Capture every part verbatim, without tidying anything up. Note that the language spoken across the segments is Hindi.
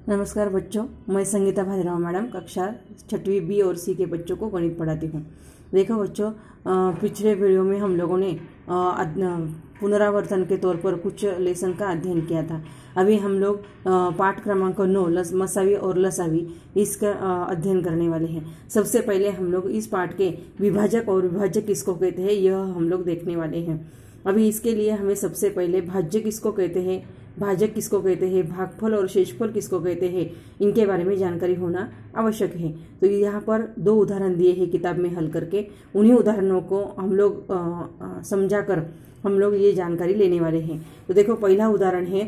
नमस्कार बच्चों, मैं संगीता भाजीराव मैडम कक्षा छठवीं बी और सी के बच्चों को गणित पढ़ाती हूँ। देखो बच्चों, पिछले वीडियो में हम लोगों ने पुनरावर्तन के तौर पर कुछ लेसन का अध्ययन किया था। अभी हम लोग पाठ क्रमांक नौ लस मसावी और लसावी इसका अध्ययन करने वाले हैं। सबसे पहले हम लोग इस पाठ के विभाजक और विभाजक किसको कहते हैं यह हम लोग देखने वाले हैं। अभी इसके लिए हमें सबसे पहले भाज्य किसको कहते हैं, भाजक किसको कहते हैं, भागफल और शेषफल किसको कहते हैं, इनके बारे में जानकारी होना आवश्यक है। तो यहाँ पर दो उदाहरण दिए हैं किताब में हल करके, उन्हीं उदाहरणों को हम लोग समझा कर हम लोग ये जानकारी लेने वाले हैं। तो देखो, पहला उदाहरण है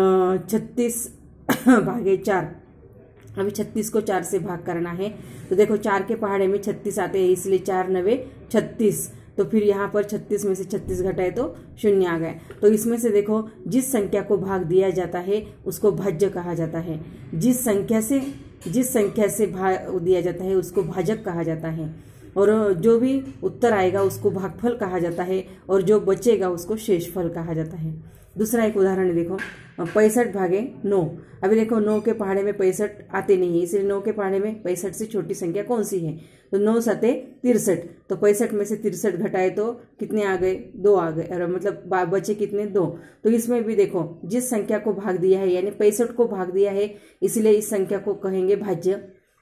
छत्तीस भागे चार। अभी छत्तीस को चार से भाग करना है। तो देखो, चार के पहाड़े में छत्तीस आते हैं, इसलिए चार नवे छत्तीस। तो फिर यहाँ पर छत्तीस में से छत्तीस घटाए तो शून्य आ गए। तो इसमें से देखो, जिस संख्या को भाग दिया जाता है उसको भाज्य कहा जाता है। जिस संख्या से जिस संख्या से भाग दिया जाता है उसको भाजक कहा जाता है। और जो भी उत्तर आएगा उसको भागफल कहा जाता है, और जो बचेगा उसको शेषफल कहा जाता है। दूसरा एक उदाहरण देखो, पैंसठ भागे नौ। अभी देखो, नौ के पहाड़े में पैंसठ आते नहीं है, इसलिए नौ के पहाड़े में पैंसठ से छोटी संख्या कौन सी है? तो नौ सते तिरसठ। तो पैंसठ में से तिरसठ घटाए तो कितने आ गए? दो आ गए, और मतलब बचे कितने? दो। तो इसमें भी देखो, जिस संख्या को भाग दिया है यानी पैंसठ को भाग दिया है, इसलिए इस संख्या को कहेंगे भाज्य।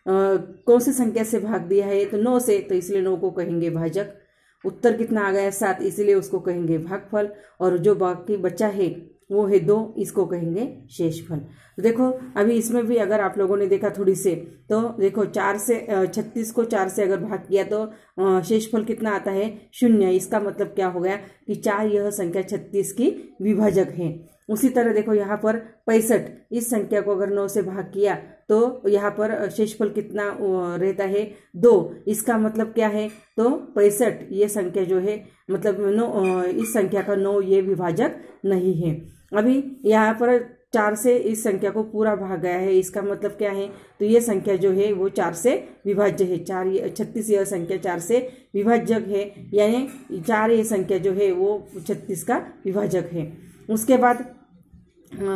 कौन सी संख्या से भाग दिया है? तो नौ से, तो इसलिए नौ को कहेंगे भाजक। उत्तर कितना आ गया? सात, इसलिए उसको कहेंगे भागफल। और जो बाकी बचा है वो है दो, इसको कहेंगे शेषफल। तो देखो, अभी इसमें भी अगर आप लोगों ने देखा थोड़ी से, तो देखो, चार से छत्तीस को चार से अगर भाग किया तो शेषफल कितना आता है? शून्य। इसका मतलब क्या हो गया कि चार यह संख्या छत्तीस की विभाजक है। उसी तरह देखो, यहाँ पर पैंसठ, इस संख्या को अगर नौ से भाग किया तो यहाँ पर शेषफल कितना रहता है? दो। इसका मतलब क्या है? तो पैंसठ ये संख्या जो है, मतलब नौ, इस संख्या का नौ ये विभाजक नहीं है। अभी यहाँ पर चार से इस संख्या को पूरा भाग गया है, इसका मतलब क्या है? तो ये संख्या जो है वो चार से विभाज्य है। चार छत्तीस यह संख्या चार से विभाजक है, यानी चार ये संख्या जो है वो छत्तीस का विभाजक है। उसके बाद आ,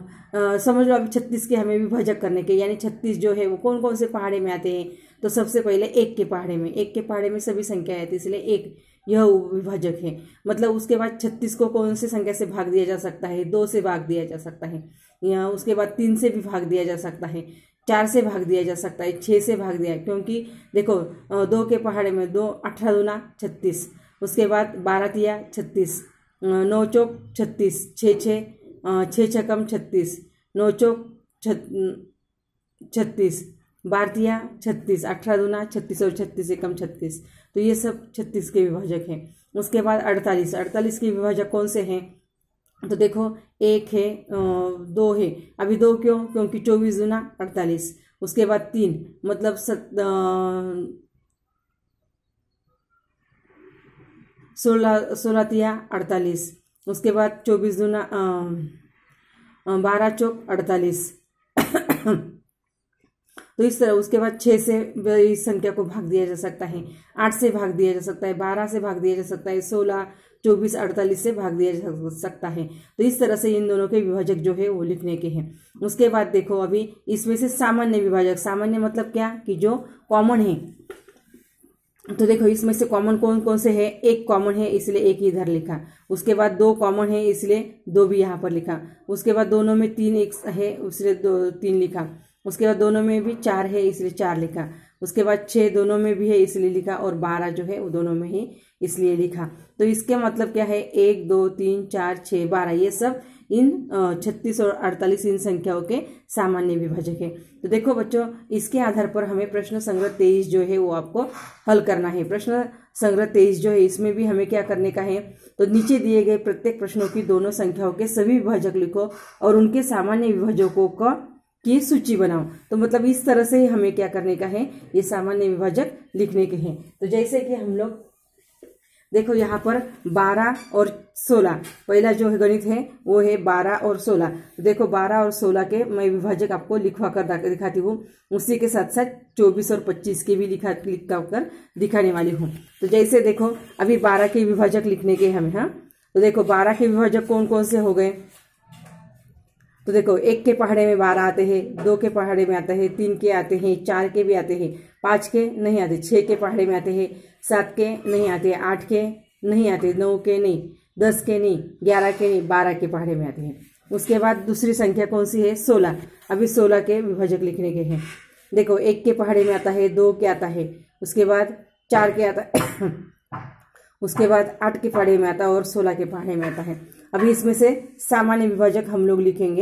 आ, समझ लो, अभी छत्तीस के हमें विभाजक करने के, यानी छत्तीस जो है वो कौन कौन से पहाड़े में आते हैं? तो सबसे पहले एक के पहाड़े में, एक के पहाड़े में सभी संख्या आती है, इसलिए एक यह विभाजक है। मतलब उसके बाद छत्तीस को कौन सी संख्या से भाग दिया जा सकता है? दो से भाग दिया जा सकता है। या उसके बाद तीन से भी भाग दिया जा सकता है, चार से भाग दिया जा सकता है, छः से भाग दिया, क्योंकि देखो, दो के पहाड़े में दो, अठारह दूना छत्तीस। उसके बाद बारह तिया छत्तीस, नौ चौक छत्तीस, छः छः छः छकम छत्तीस, नौ चौक छत्तीस, बारतिया छत्तीस, अठारह दूना छत्तीस और छत्तीस एकम छत्तीस। तो ये सब छत्तीस के विभाजक हैं। उसके बाद अड़तालीस, अड़तालीस के विभाजक कौन से हैं? तो देखो, एक है, दो है। अभी दो क्यों? क्योंकि चौबीस दूना अड़तालीस। उसके बाद तीन, मतलब सत सोलह सोलह तिया अड़तालीस। उसके बाद चौबीस दूना बारह चौक अड़तालीस। तो इस तरह उसके बाद छः से इस संख्या को भाग दिया जा सकता है, आठ से भाग दिया जा सकता है, बारह से भाग दिया जा सकता है, सोलह चौबीस अड़तालीस से भाग दिया जा सकता है। तो इस तरह से इन दोनों के विभाजक जो है वो लिखने के हैं। उसके बाद देखो, अभी इसमें से सामान्य विभाजक, सामान्य मतलब क्या कि जो कॉमन है। तो देखो, इसमें से कॉमन कौन कौन से है? एक कॉमन है, इसलिए एक इधर लिखा। उसके बाद दो कॉमन है, इसलिए दो भी यहाँ पर लिखा। उसके बाद दोनों में तीन एक है, इसलिए दो तीन लिखा। उसके बाद दोनों में भी चार है, इसलिए चार लिखा। उसके बाद छः दोनों में भी है, इसलिए लिखा। और बारह जो है वो दोनों में ही, इसलिए लिखा। तो इसके मतलब क्या है? एक दो तीन चार छः बारह, ये सब इन छत्तीस और अड़तालीस इन संख्याओं के सामान्य विभाजक है। तो देखो बच्चों, इसके आधार पर हमें प्रश्न संग्रह तेईस जो है वो आपको हल करना है। प्रश्न संग्रह तेईस जो है, इसमें भी हमें क्या करने का है? तो नीचे दिए गए प्रत्येक प्रश्नों की दोनों संख्याओं के सभी विभाजक लिखो और उनके सामान्य विभाजकों का की सूची बनाओ। तो मतलब इस तरह से हमें क्या करने का है? ये सामान्य विभाजक लिखने के हैं। तो जैसे कि हम लोग देखो, यहाँ पर बारह और सोलह, पहला जो है गणित है वो है बारह और सोलह। देखो, बारह और सोलह के मैं विभाजक आपको लिखवा कर दिखाती हूँ। उसी के साथ साथ चौबीस और पच्चीस के भी लिखा लिखा कर दिखाने वाली हूँ। तो जैसे देखो, अभी बारह के विभाजक लिखने के हमें, हाँ, तो देखो बारह के विभाजक कौन कौन से हो गए? तो देखो एक के पहाड़े में बारह आते हैं, दो के पहाड़े में आता है, तीन के आते हैं, चार के भी आते हैं, पाँच के नहीं आते, छः के पहाड़े में आते हैं, सात के नहीं आते, आठ के नहीं आते, नौ के नहीं, दस के नहीं, ग्यारह के नहीं, बारह के पहाड़े में आते हैं। उसके बाद दूसरी संख्या कौन सी है? सोलह। अभी सोलह के विभाजक लिखने के हैं। देखो एक के पहाड़े में आता है, दो के आता है, उसके बाद चार के आता है, उसके बाद आठ के पहाड़े में आता है और सोलह के पहाड़े में आता है। अभी इसमें से सामान्य विभाजक हम लोग लिखेंगे।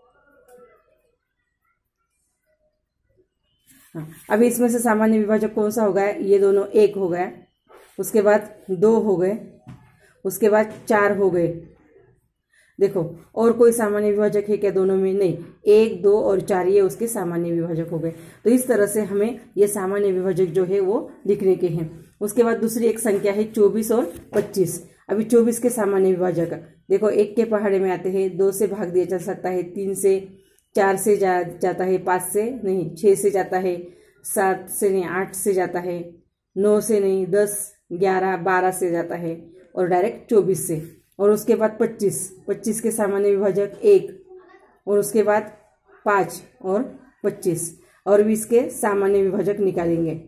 हाँ, अभी इसमें से सामान्य विभाजक कौन सा हो गया? ये दोनों एक हो गया, उसके बाद दो हो गए, उसके बाद चार हो गए। देखो और कोई सामान्य विभाजक है क्या दोनों में? नहीं, एक, दो और चार ये उसके सामान्य विभाजक हो गए। तो इस तरह से हमें ये सामान्य विभाजक जो है वो लिखने के हैं। उसके बाद दूसरी एक संख्या है चौबीस और पच्चीस। अभी चौबीस के सामान्य विभाजक देखो एक के पहाड़े में आते हैं, दो से भाग दिया जा सकता है, तीन से, चार से जा जाता है, पाँच से नहीं, छः से जाता है, सात से नहीं, आठ से जाता है, नौ से नहीं, दस, ग्यारह, बारह से जाता है और डायरेक्ट चौबीस से। और उसके बाद पच्चीस, पच्चीस के सामान्य विभाजक एक, और उसके बाद पाँच और पच्चीस, और भी इसके सामान्य विभाजक निकालेंगे।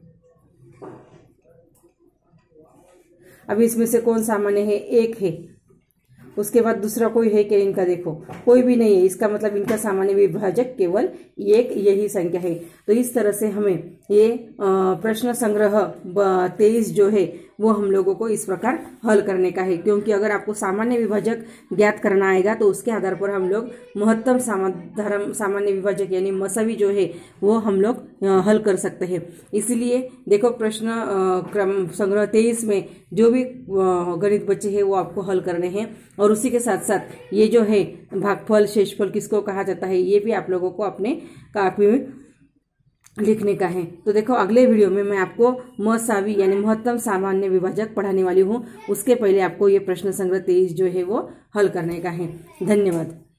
अभी इसमें से कौन सामान्य है? एक है। उसके बाद दूसरा कोई है क्या इनका? देखो कोई भी नहीं है, इसका मतलब इनका सामान्य विभाजक केवल एक यही संख्या है। तो इस तरह से हमें ये प्रश्न संग्रह तेईस जो है वो हम लोगों को इस प्रकार हल करने का है, क्योंकि अगर आपको सामान्य विभाजक ज्ञात करना आएगा तो उसके आधार पर हम लोग महत्तम सामान्य सामान्य विभाजक यानी मसावी जो है वो हम लोग हल कर सकते हैं। इसलिए देखो प्रश्न क्रम संग्रह तेईस में जो भी गणित बचे हैं वो आपको हल करने हैं, और उसी के साथ साथ ये जो है भागफल शेषफल किसको कहा जाता है ये भी आप लोगों को अपने कापी में लिखने का है। तो देखो अगले वीडियो में मैं आपको मसावी यानी महत्तम सामान्य विभाजक पढ़ाने वाली हूँ। उसके पहले आपको ये प्रश्न संग्रह तेईस जो है वो हल करने का है। धन्यवाद।